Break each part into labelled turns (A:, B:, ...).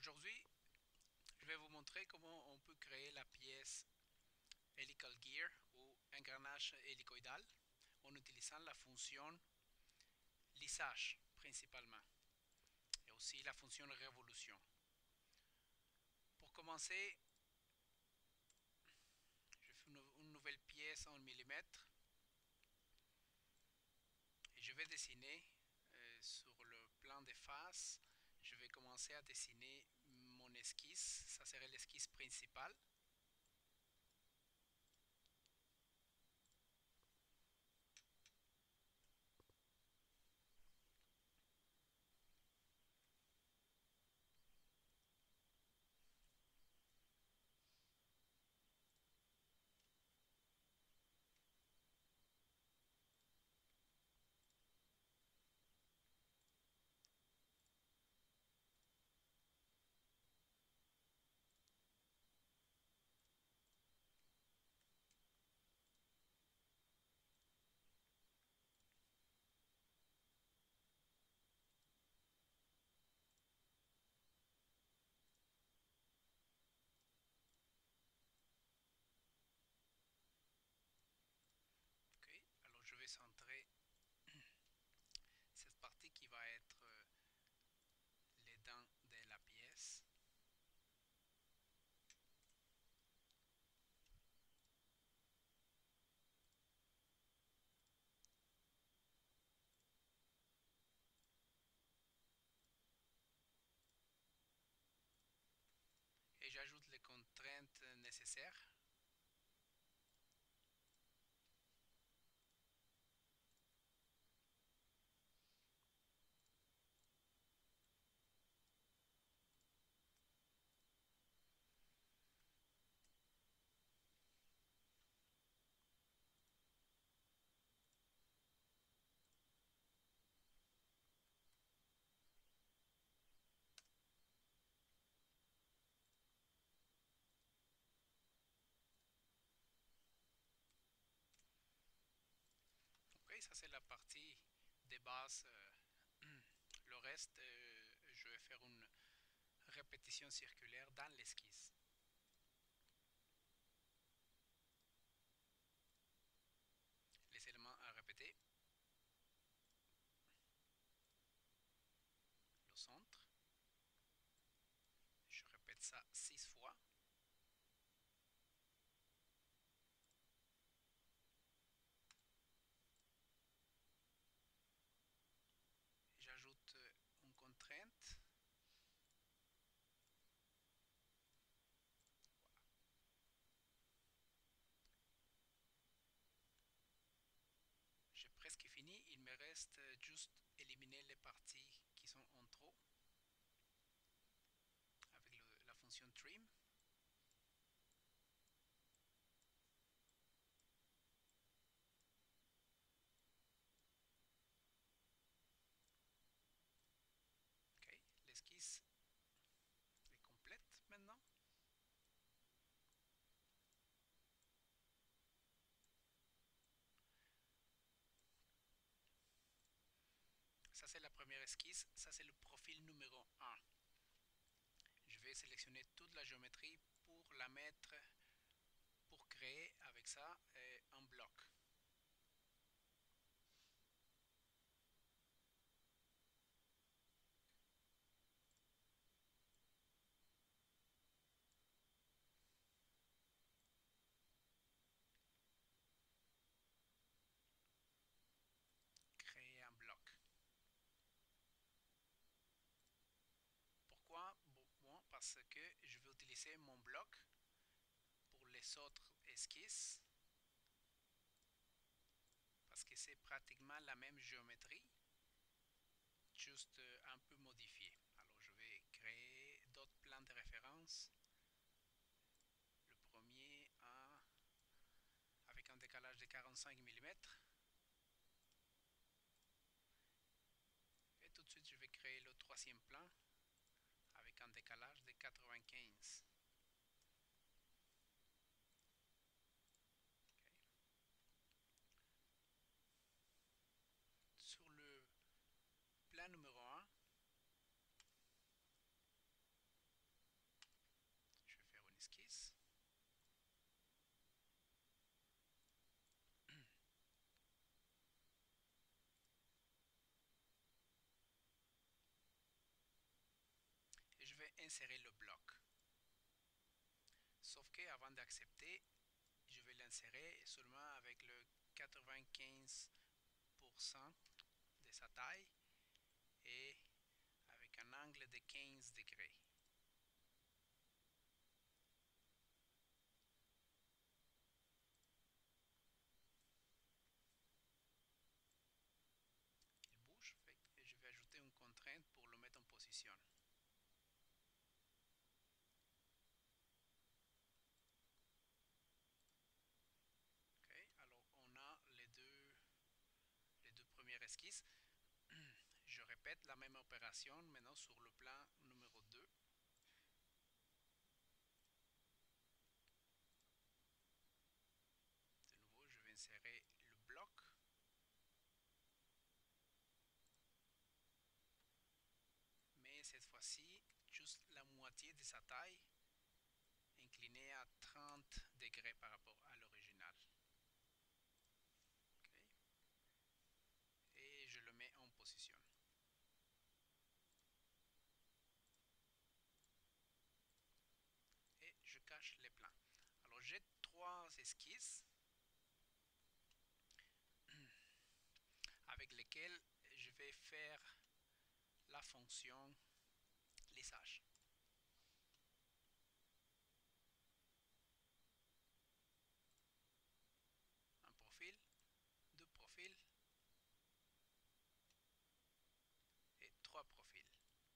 A: Aujourd'hui, je vais vous montrer comment on peut créer la pièce Helical Gear ou engrenage hélicoïdal en utilisant la fonction lissage principalement et aussi la fonction révolution. Pour commencer, je fais une nouvelle pièce en millimètres et je vais dessiner sur le plan de face. Je vais commencer à dessiner mon esquisse, ça serait l'esquisse principale. Ok, alors je vais centrer cette partie qui va être les dents de la pièce. Et j'ajoute les contraintes nécessaires. Ok, ça c'est la partie de base. Le reste, je vais faire une répétition circulaire dans l'esquisse. Les éléments à répéter. Le centre. Je répète ça 6 fois. J'ajoute une contrainte. Voilà. J'ai presque fini. Il me reste juste éliminer les parties qui sont en trop avec la fonction trim. Ok, l'esquisse est complète maintenant. Ça c'est la première esquisse, ça c'est le profil numéro 1. Je vais sélectionner toute la géométrie pour la mettre, pour créer avec ça un bloc. Créer un bloc. Pourquoi? Bon, parce que je vais utiliser mon bloc pour les autres esquisses, parce que c'est pratiquement la même géométrie, juste un peu modifiée. Alors je vais créer d'autres plans de référence. Le premier avec un décalage de 45 mm. Et tout de suite je vais créer le troisième plan avec un décalage de 95. Okay. Sur le plan numéro 1, insérer le bloc. Sauf que avant d'accepter, je vais l'insérer seulement avec le 95% de sa taille et avec un angle de 15 degrés. Il bouge, et je vais ajouter une contrainte pour le mettre en position. Okay. Alors on a les deux premières esquisses. Je répète la même opération maintenant sur le plan numéro 2. De nouveau, je vais insérer le bloc. Mais cette fois-ci, juste la moitié de sa taille, inclinée à 30 degrés par rapport à l'original. Okay. Et je le mets en position. Et je cache les plans. Alors j'ai trois esquisses avec lesquelles je vais faire la fonction lissage. Un profil, deux profils et trois profils.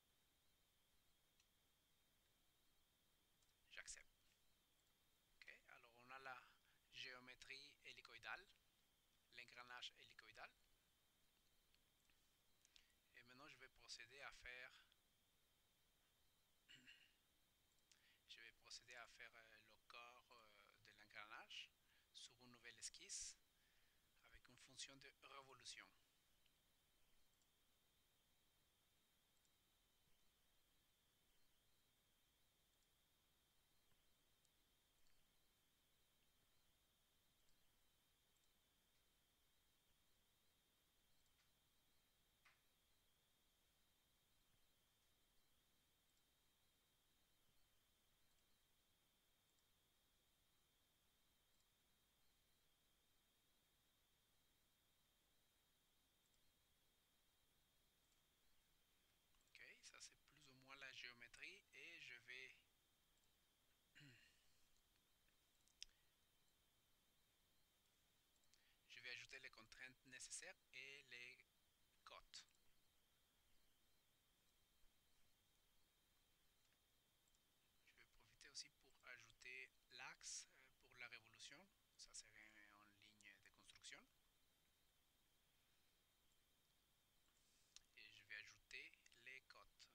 A: J'accepte. Okay. Alors on a la géométrie hélicoïdale, l'engrenage hélicoïdal. Et maintenant je vais procéder à faire le corps de l'engrenage sur une nouvelle esquisse avec une fonction de révolution. Ok, ça c'est plus ou moins la géométrie et je vais ajouter les contraintes nécessaires et les cotes. Je vais profiter aussi pour ajouter l'axe pour la révolution. Ça serait en ligne de construction. Et je vais ajouter les cotes.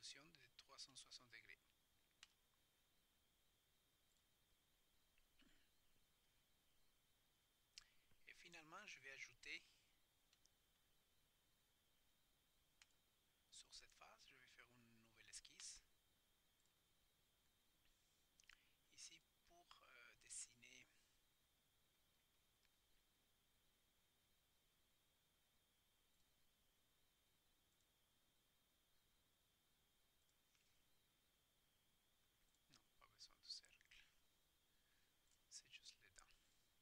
A: extrusion de 360 degrés. Et finalement, je vais ajouter sur cette face, je vais faire une nouvelle esquisse. Ici, pour dessiner non, pas besoin de cercle, c'est juste les dents.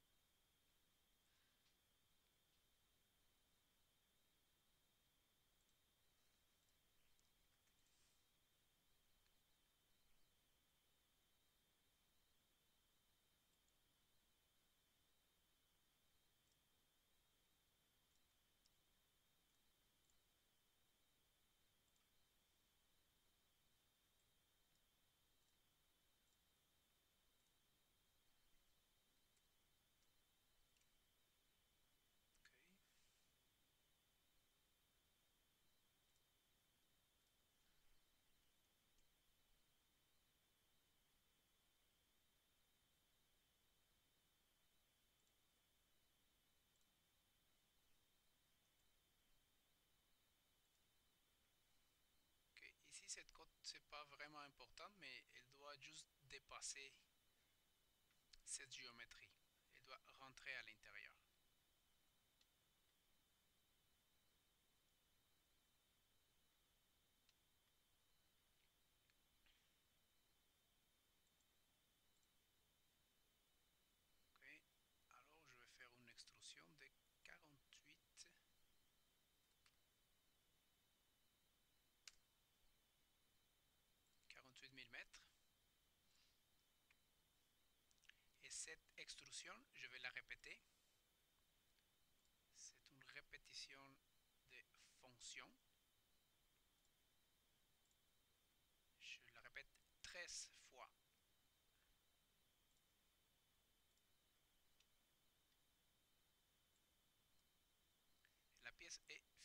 A: Okay. Ok, ici cette côte c'est pas vraiment important, mais elle doit juste dépasser cette géométrie. Elle doit rentrer à l'intérieur. Ok, alors je vais faire une extrusion de 48 mm. Et cette extrusion, je vais la répéter. C'est une répétition de fonction. Je la répète 13 fois. La pièce est